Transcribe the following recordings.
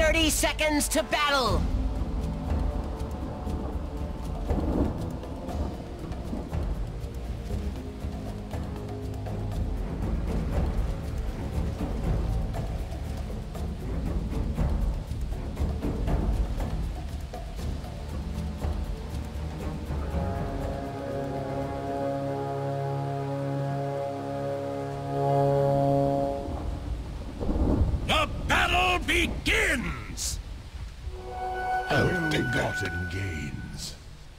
30 seconds to battle. Begins! Ill-gotten gains.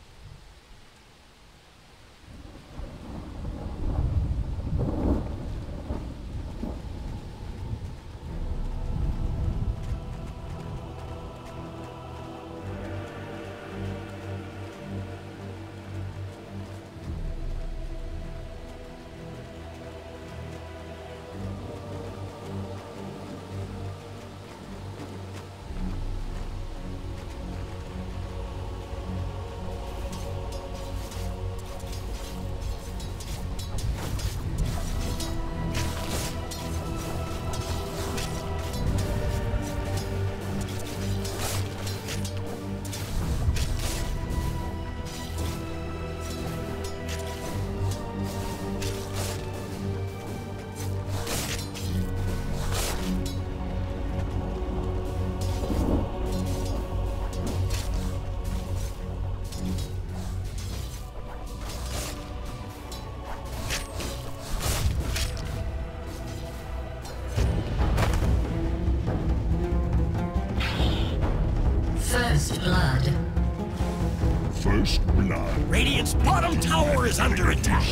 First blood. First blood. Radiant's bottom tower is under attack.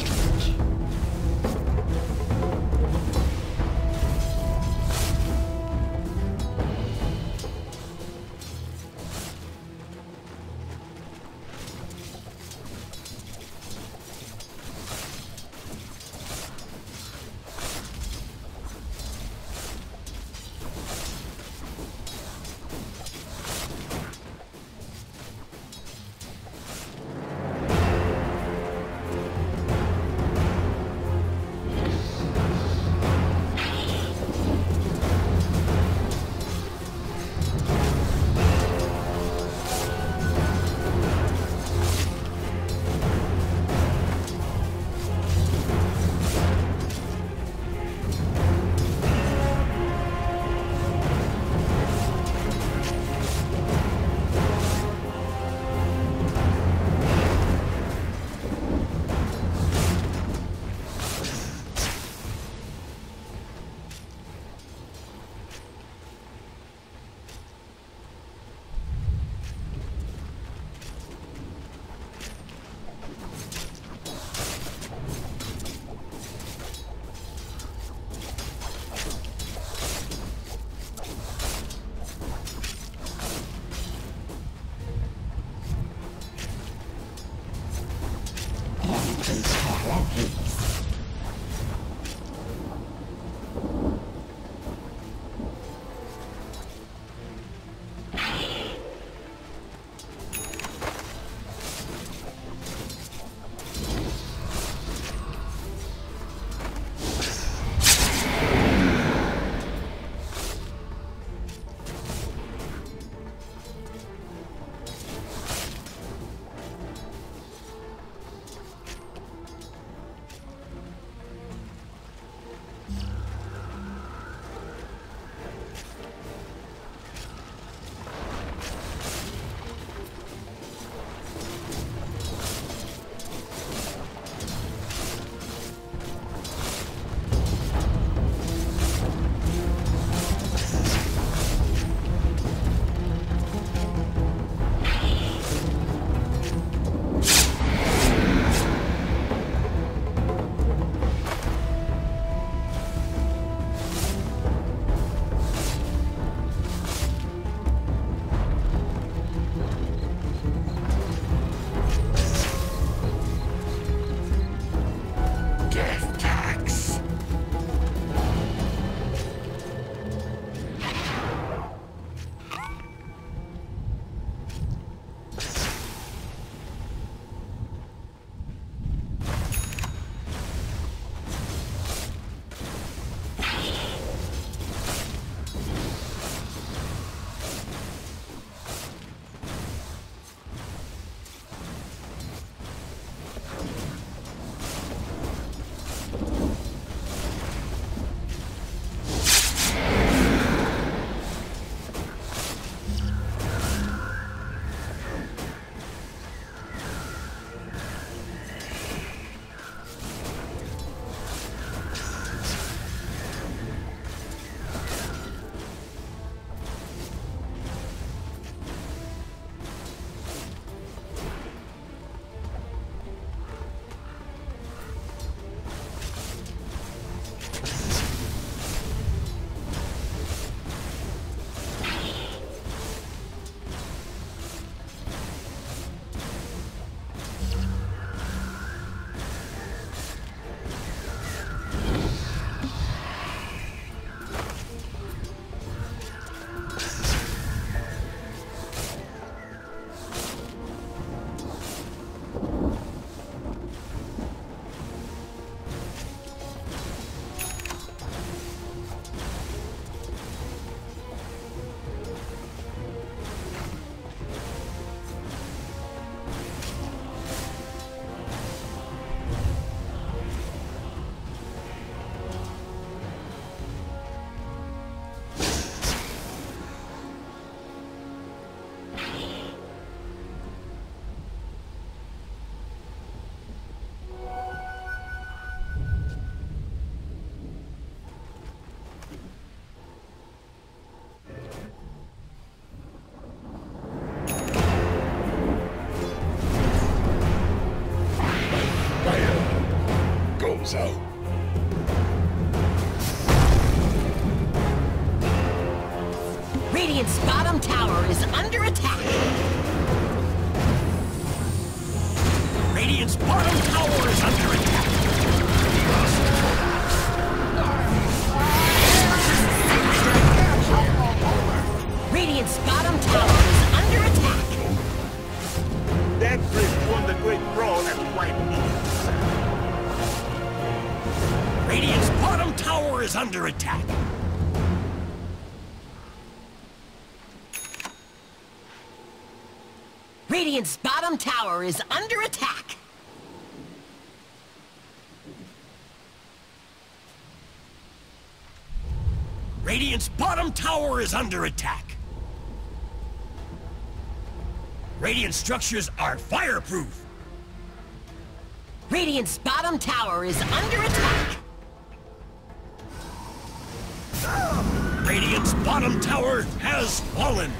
Radiant's bottom tower is under attack. Radiant's bottom tower is under attack. Radiant's bottom tower is under attack. That Chris won the great brawl at White Meat. Radiant's bottom tower is under attack. Radiant's bottom tower is under attack. Radiant's bottom tower is under attack. Radiant structures are fireproof. Radiant's bottom tower is under attack. Radiant's bottom tower has fallen.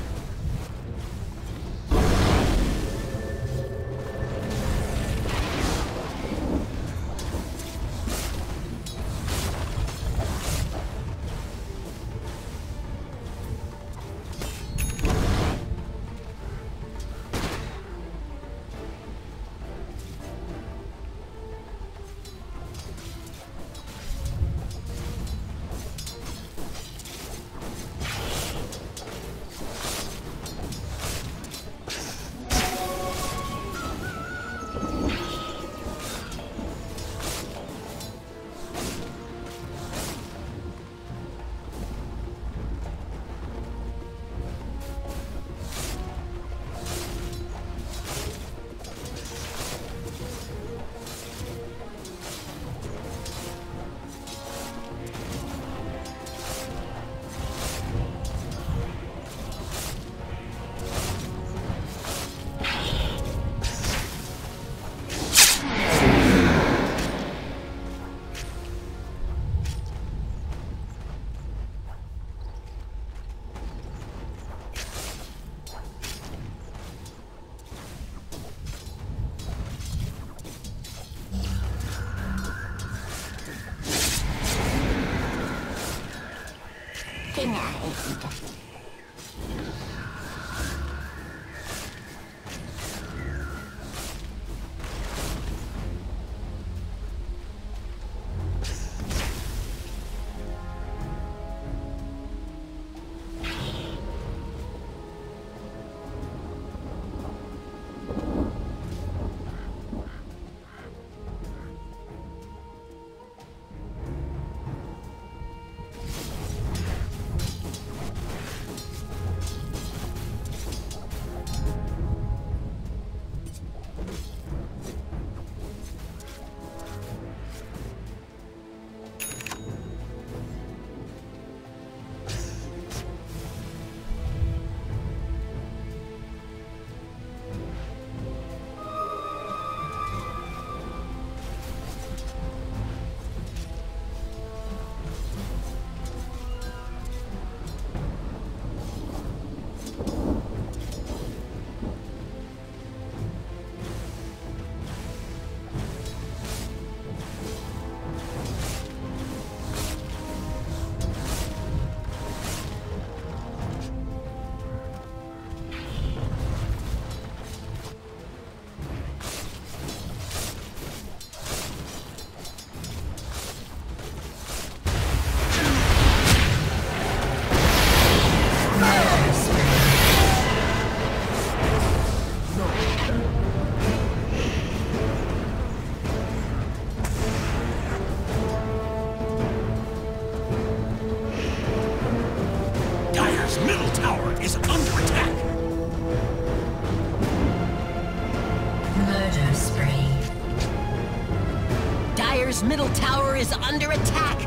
Dire's middle tower is under attack.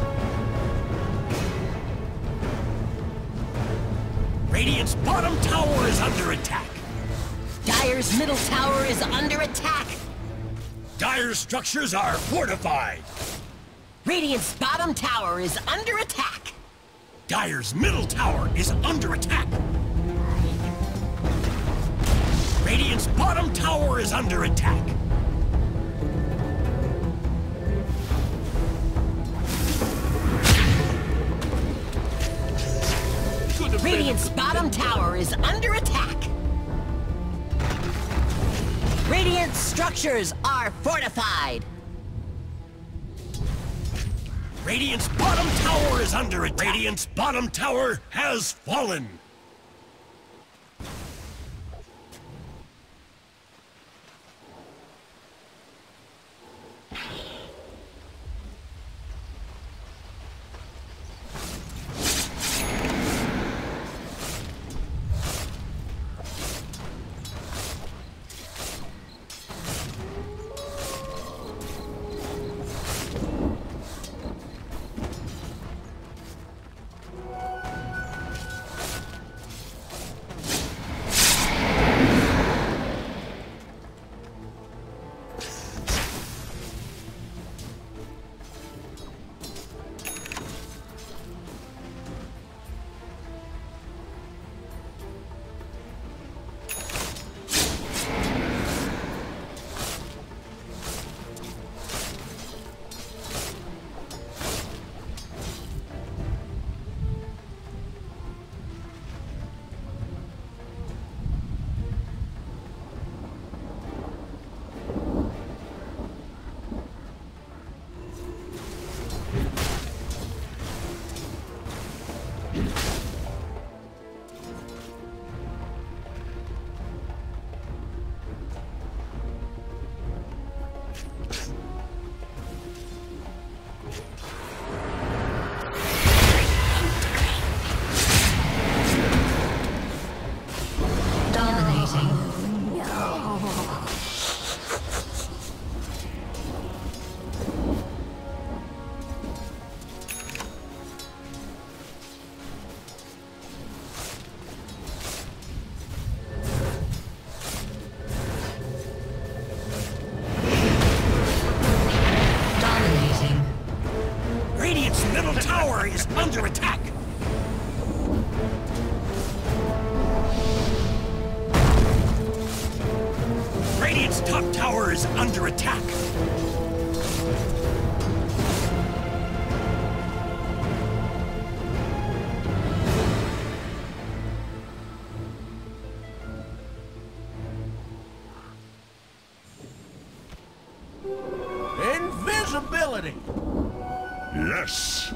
Radiant's bottom tower is under attack. Dire's middle tower is under attack. Dire's structures are fortified. Radiant's bottom tower is under attack. Dire's middle tower is under attack. Radiant's bottom tower is under attack. Radiant's Radiant's bottom tower is under attack. Radiant structures are fortified. Radiant's bottom tower is under attack. Radiant's bottom tower has fallen. Under attack! Radiant's top tower is under attack! Invisibility! Yes!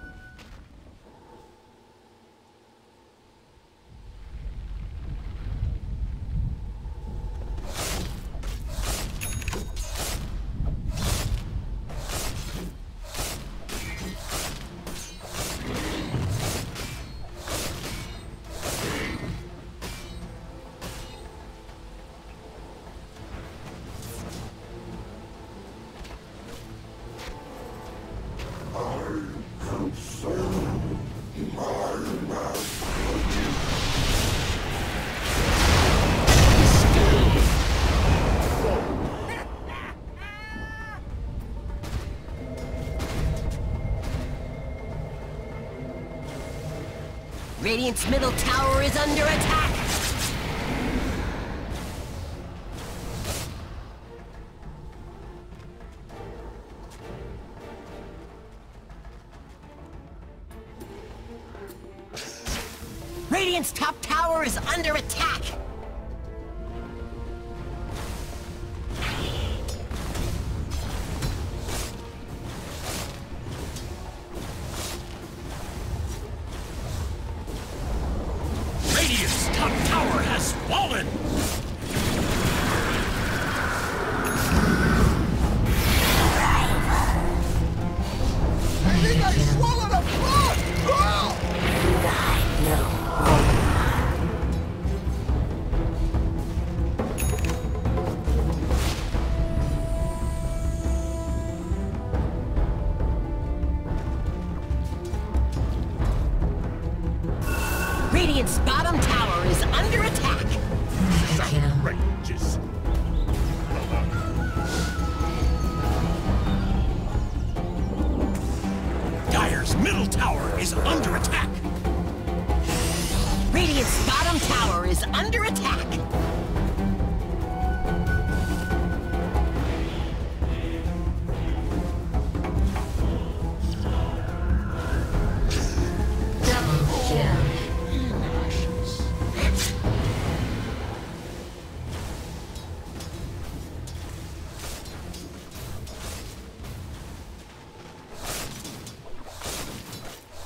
Radiant's middle tower is under attack! Radiant's top tower is under attack! Radiant's top tower has fallen! I think I swallowed a frog! Oh! Radiant's bottom tower is under attack! Outrageous! Dire's middle tower is under attack! Radiant's bottom tower is under attack! Double kill.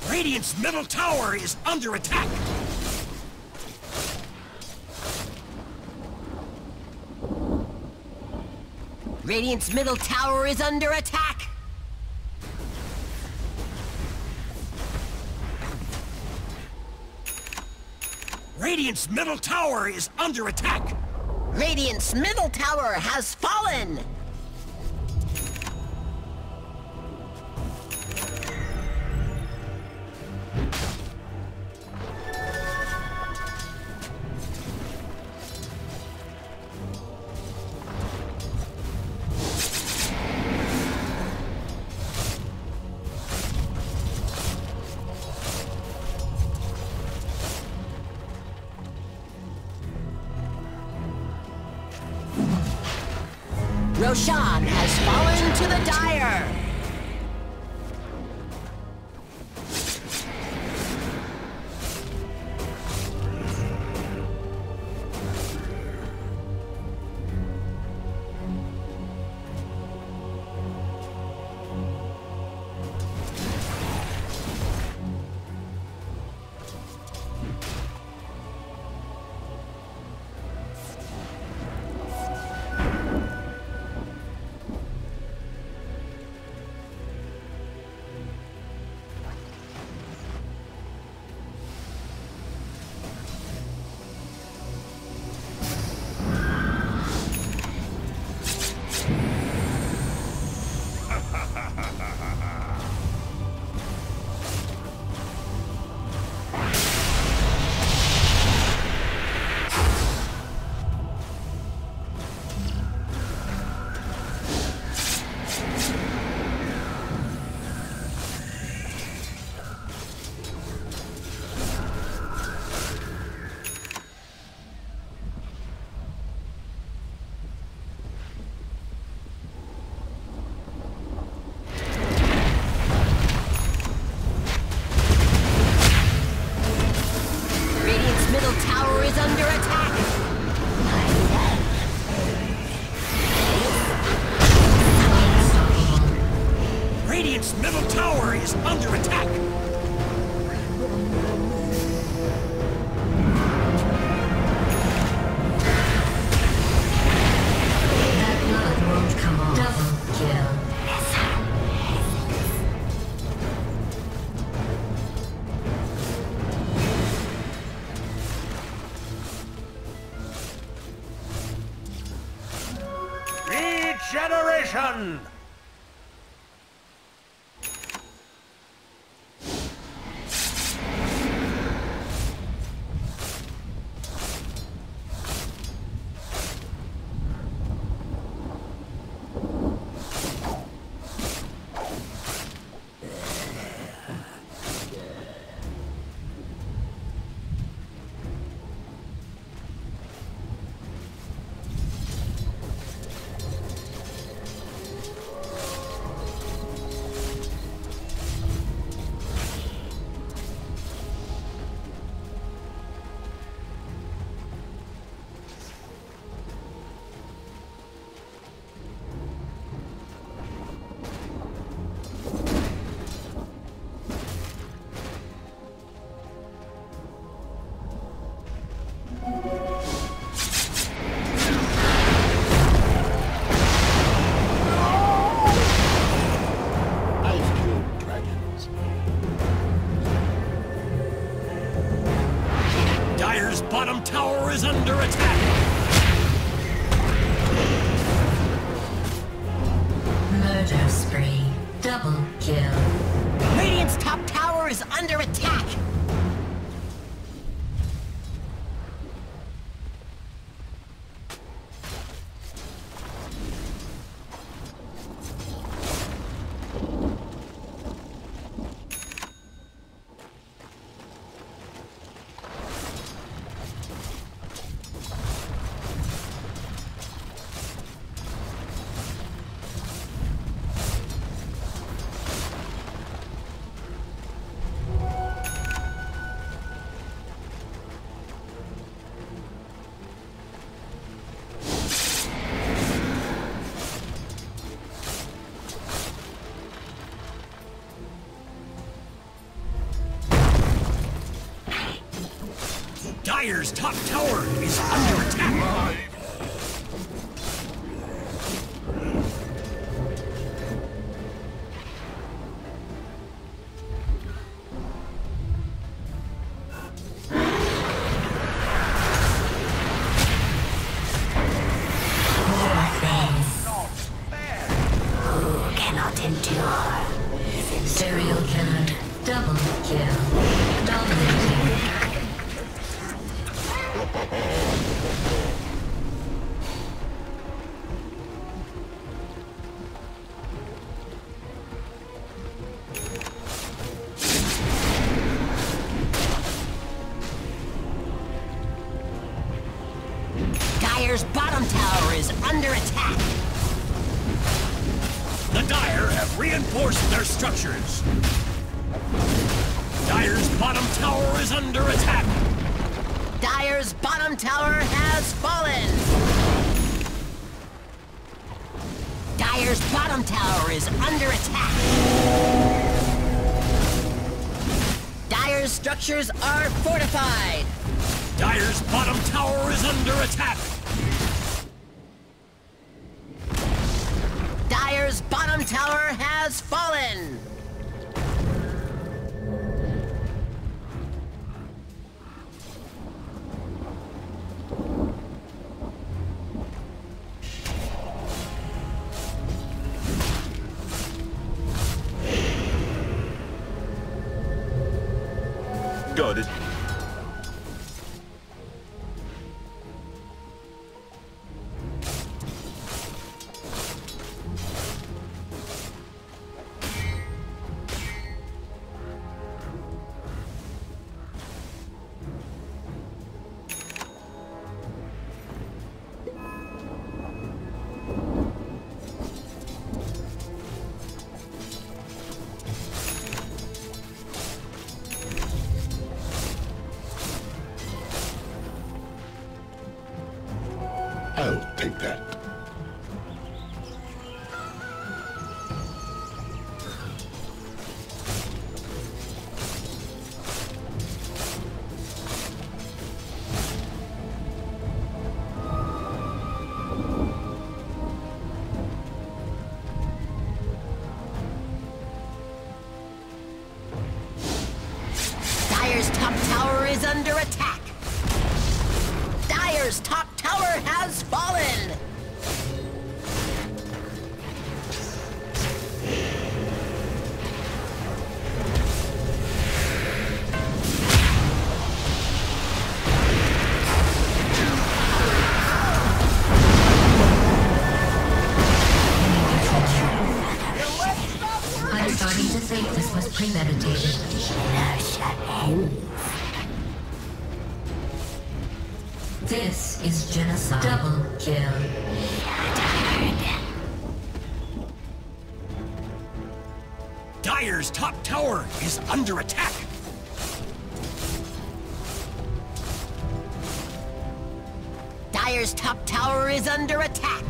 Radiant's middle tower is under attack! Radiant's middle tower is under attack! Radiant's middle tower is under attack! Radiant's middle tower has fallen! Roshan has fallen to the Dire! Radiant's middle tower is under attack! That blood won't come off. Double kill. Regeneration! Dire's bottom tower is under attack! Murder spree. Double kill. Radiant's top tower is under attack! Dire's top tower is under attack. Serial killer. Double kill. Dominating. Dire's bottom tower is under attack. The Dire have reinforced their structures. Dire's bottom tower is under attack. Dire's bottom tower has fallen. Dire's bottom tower is under attack. Dire's structures are fortified. Dire's bottom tower is under attack. Dire's bottom tower has fallen. Got it. I'll take that. Dire's top tower is under attack. Dire's top tower has fallen. I'm starting to think this was premeditated. This is genocide. Double kill. Dire's top tower is under attack. Dire's top tower is under attack.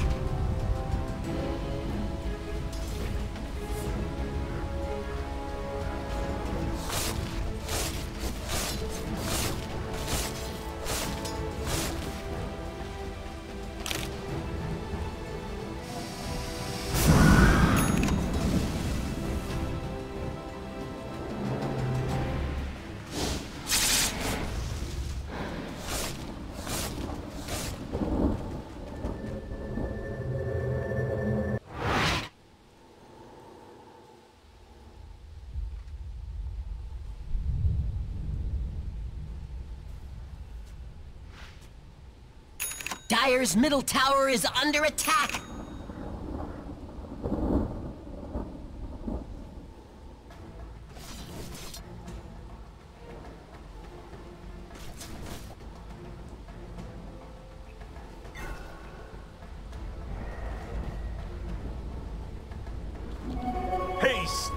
Dire's middle tower is under attack. Haste!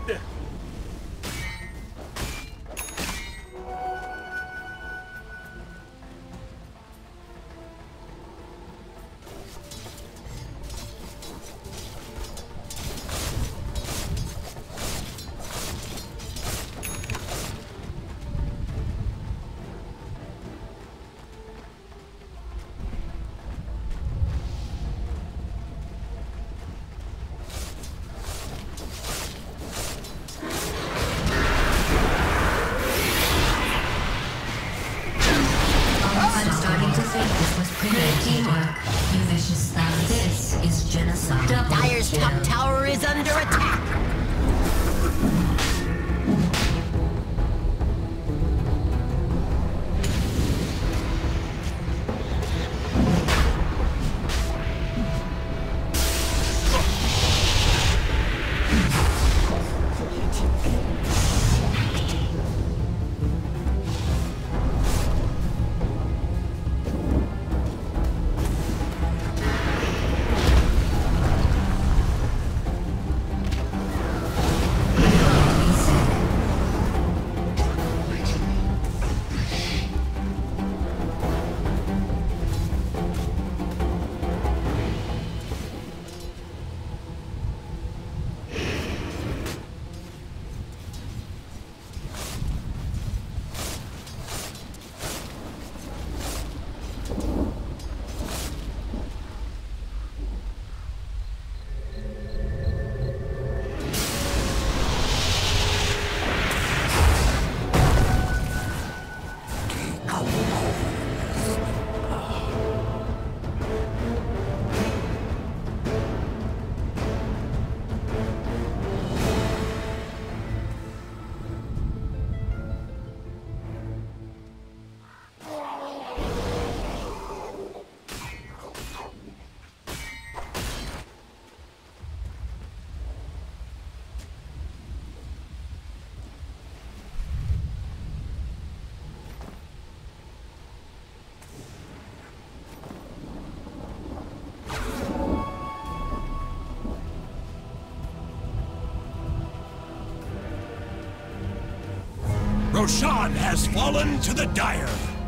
Roshan has fallen to the Dire.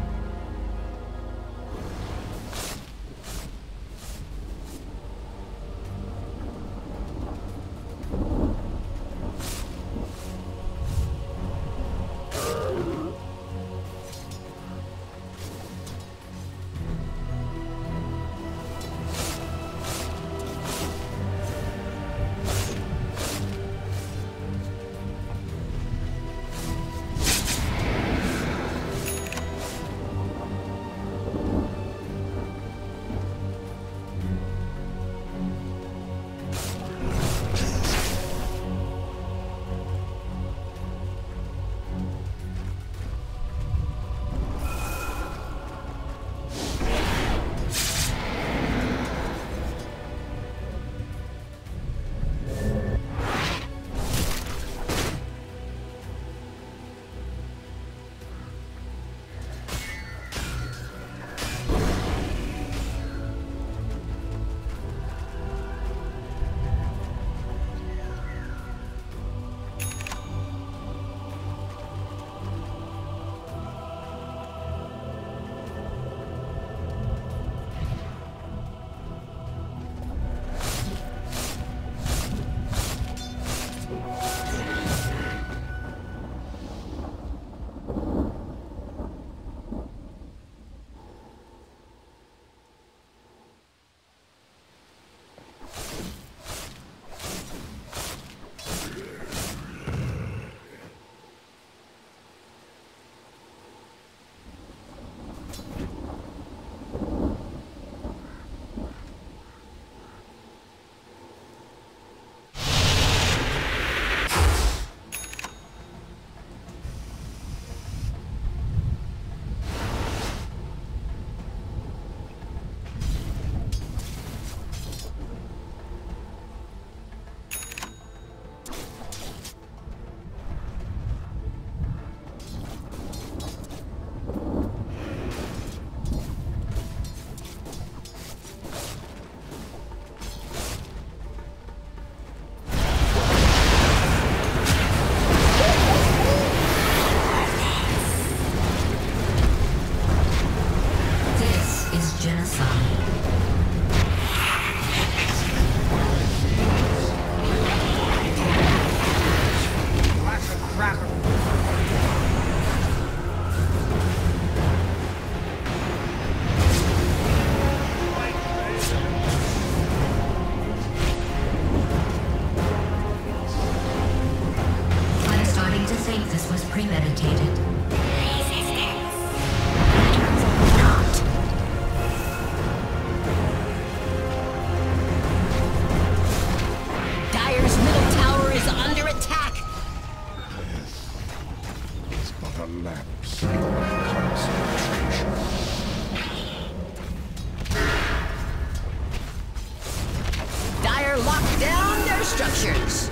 structures.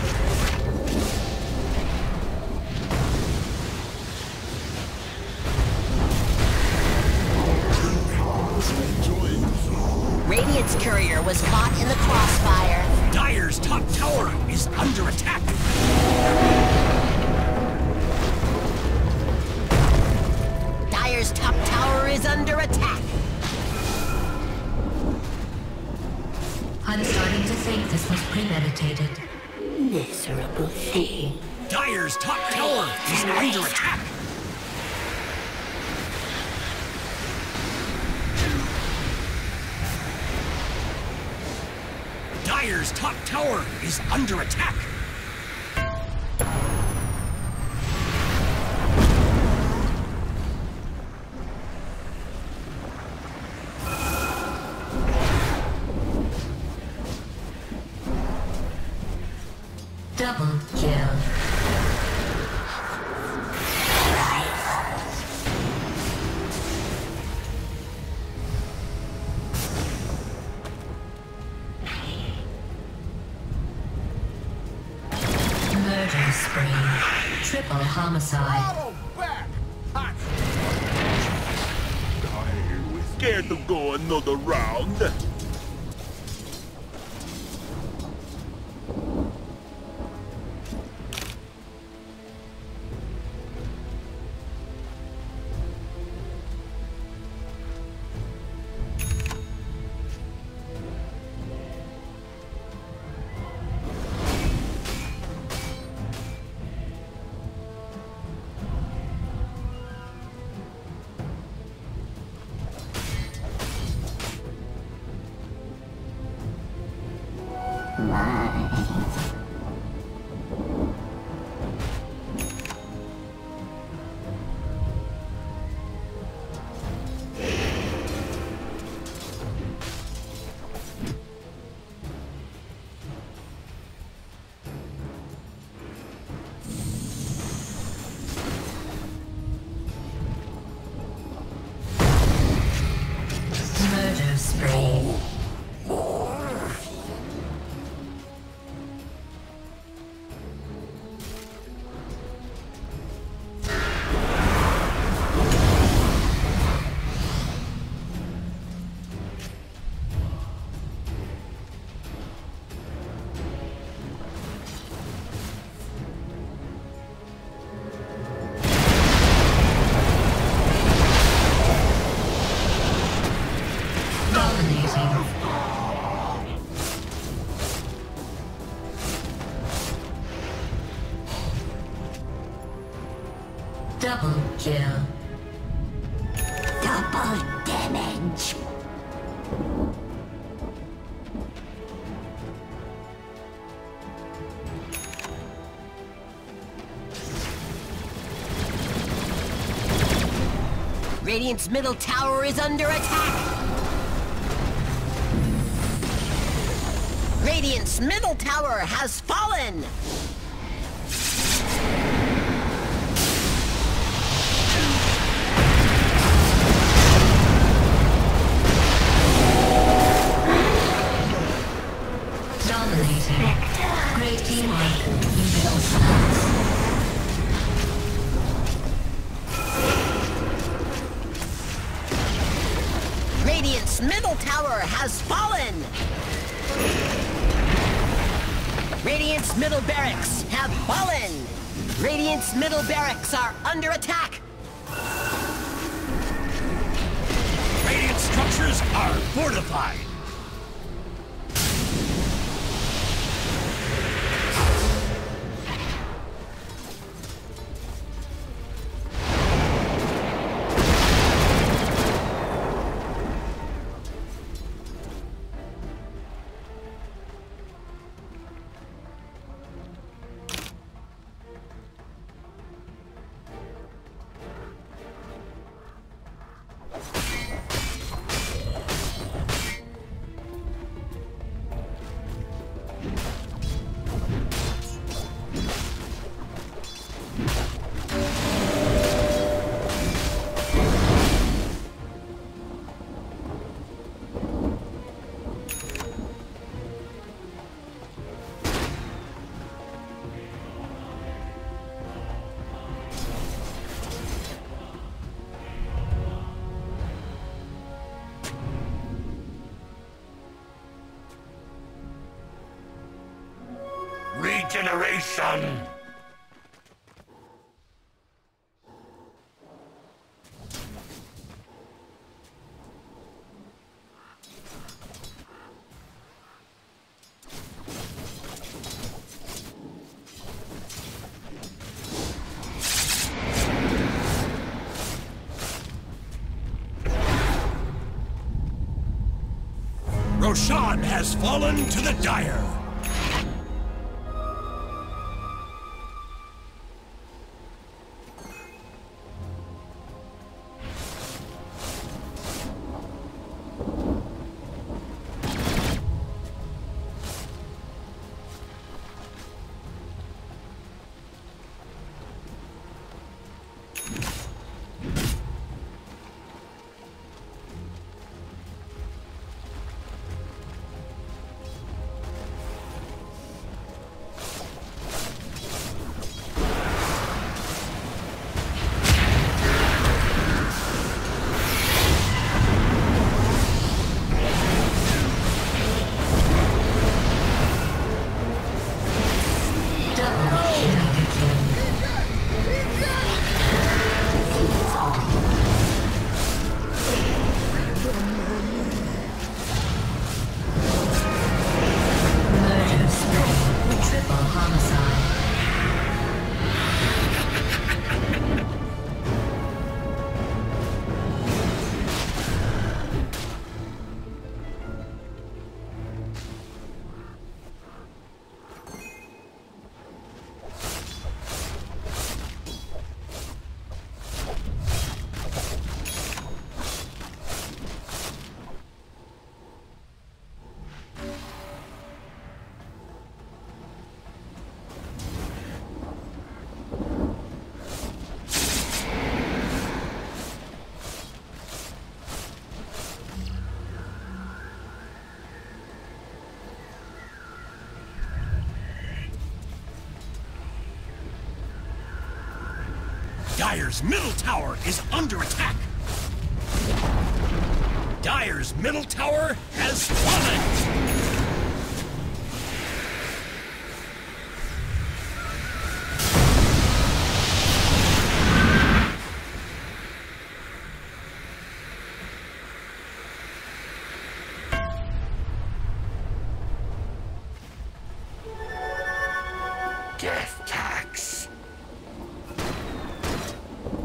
Radiant's courier was caught in the crossfire. Dire's top tower is under attack. Dire's top tower is under attack. I'm starting to think this was premeditated. Miserable thing. Dire's top tower is under attack. Dire's top tower is under attack. Double kill. Murder spree. Triple homicide. Auto back! Hot! Scared to go another round? Double kill. Double damage. Radiant's middle tower is under attack. Radiant's middle tower has fallen. Dominating. Great teamwork. You little sluts. Radiant's middle tower has fallen! Radiant's middle barracks have fallen! Radiant's middle barracks are under attack! Radiant structures are fortified. Regeneration! Roshan has fallen to the Dire. Dire's middle tower is under attack. Dire's middle tower has fallen. Death tax.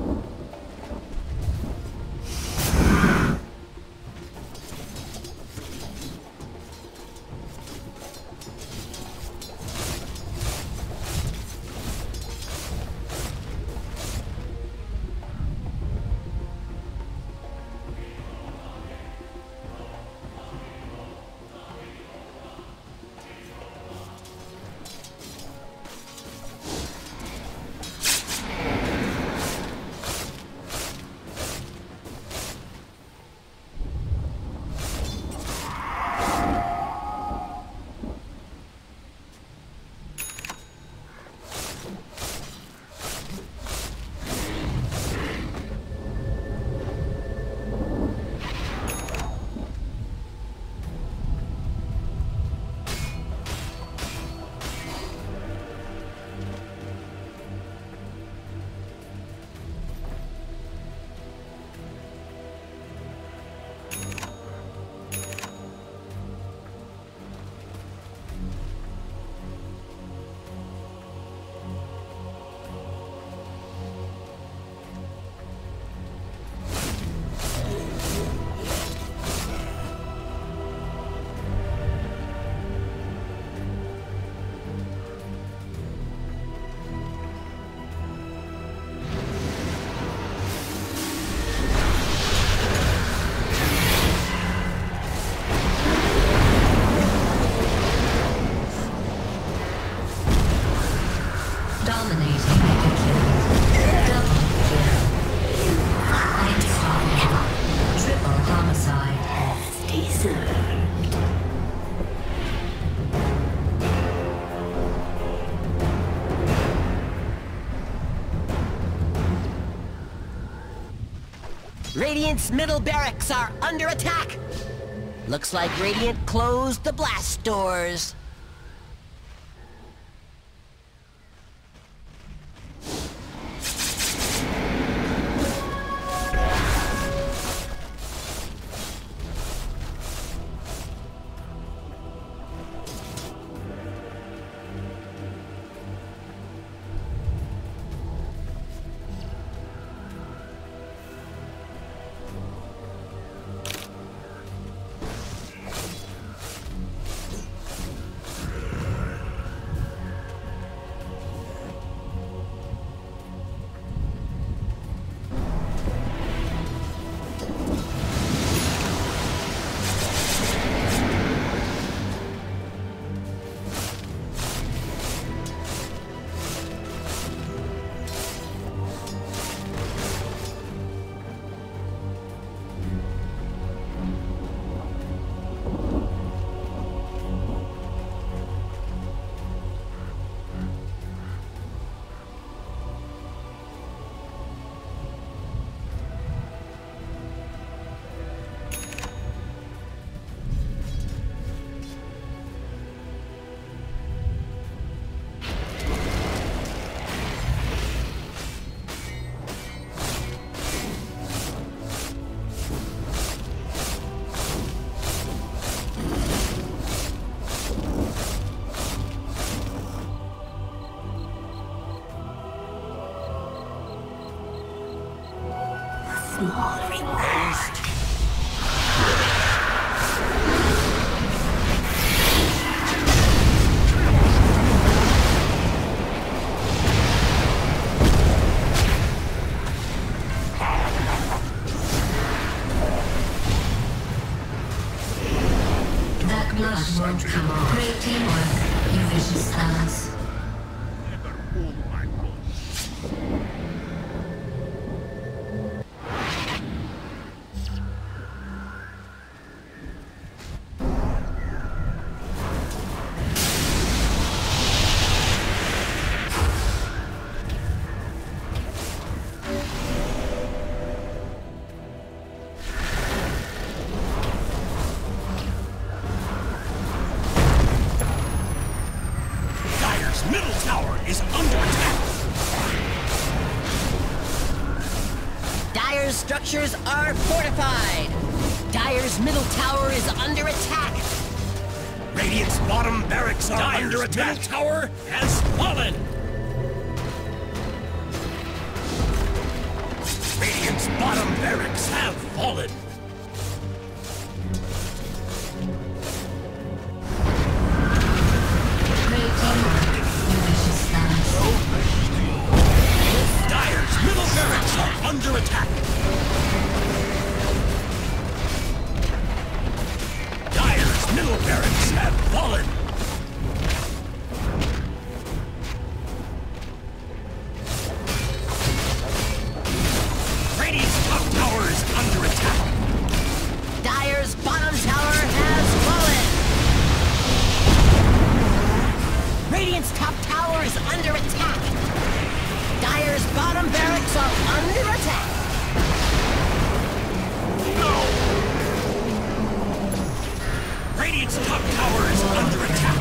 Radiant's middle barracks are under attack! Looks like Radiant closed the blast doors. Won't come on. Great teamwork, you vicious fellas. Dire's structures are fortified. Dire's middle tower is under attack. Radiant's bottom barracks are under attack. Middle tower has fallen. Radiant's bottom barracks have fallen. Great teamwork, you vicious fellas. Dire's middle barracks are under attack. Dire's middle barracks have fallen. Radiant's top tower is under attack. Dire's bottom tower has fallen. Radiant's top tower is under attack. Dire's bottom barracks are under attack. Radiant's top tower is under attack.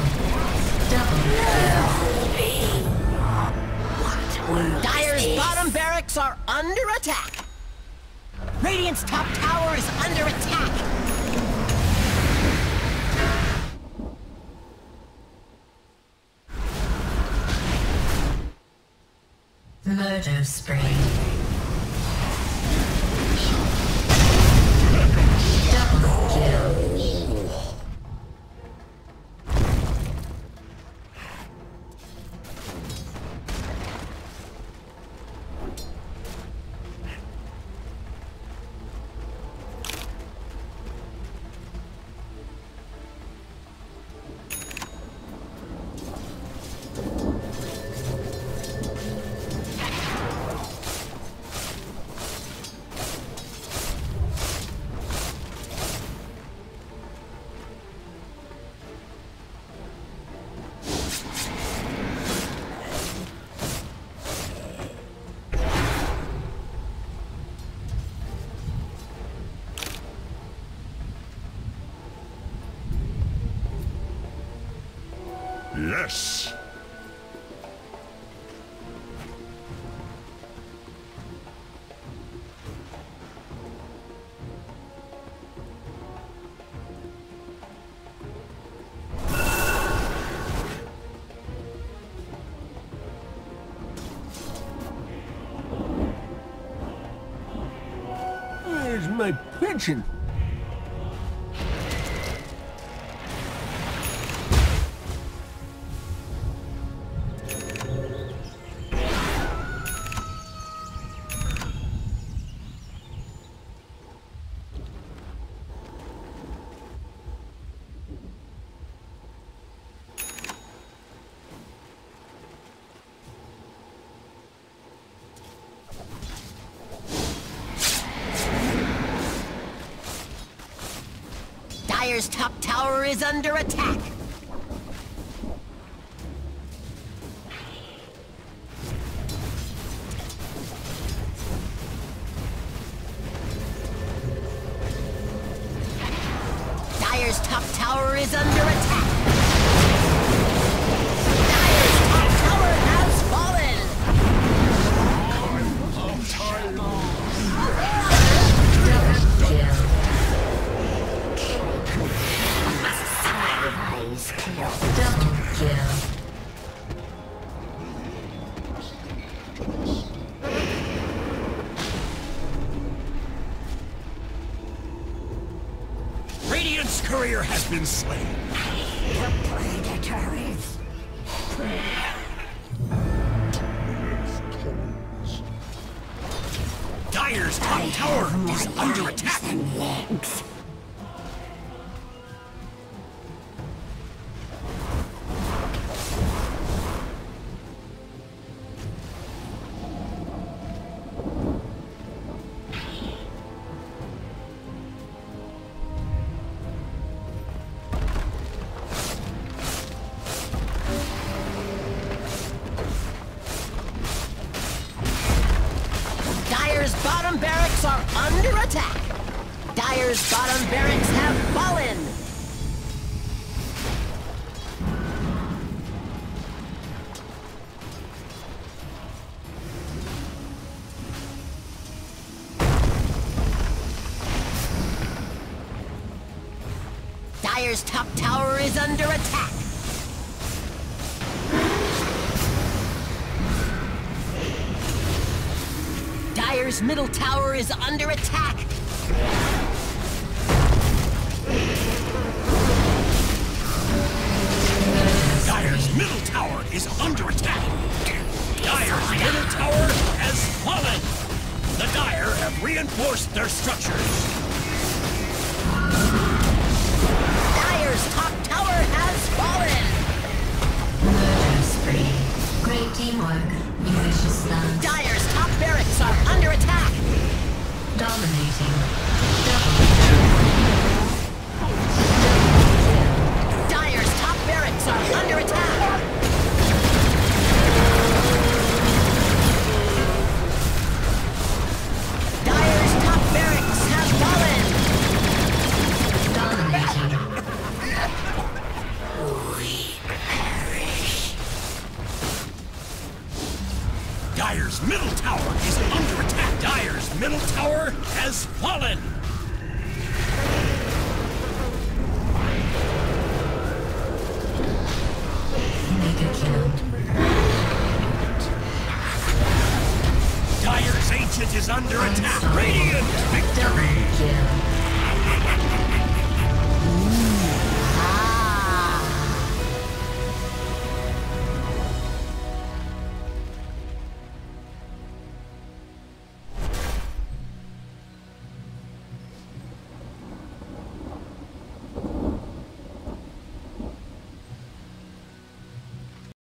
Dire's bottom barracks are under attack. Radiant's top tower is under attack. Murder spree. Double kill. Yes! Where's my pension? Dire's top tower is under attack. Dire's top tower is under attack. Dire's top tower has fallen. Double kill. Radiant's courier has been slain. Dire's top tower is under attack. Dire's bottom barracks are under attack. Dire's bottom barracks have fallen. Dire's top tower is under attack. Dire's middle tower is under attack. Dire's middle tower is under attack. Dire's middle tower has fallen. The Dire have reinforced their structures. Dire's top tower has fallen. Murder spree. Great teamwork. Malicious stance. Dire's top barracks are under attack. Dominating. Double kill. Dire's top barracks are under attack. Dire's top barracks have fallen. Dominating. Dire's middle tower is under attack. Dire's middle tower has fallen. Mega kill. Dire's ancient is under attack. Radiant victory. Double kill.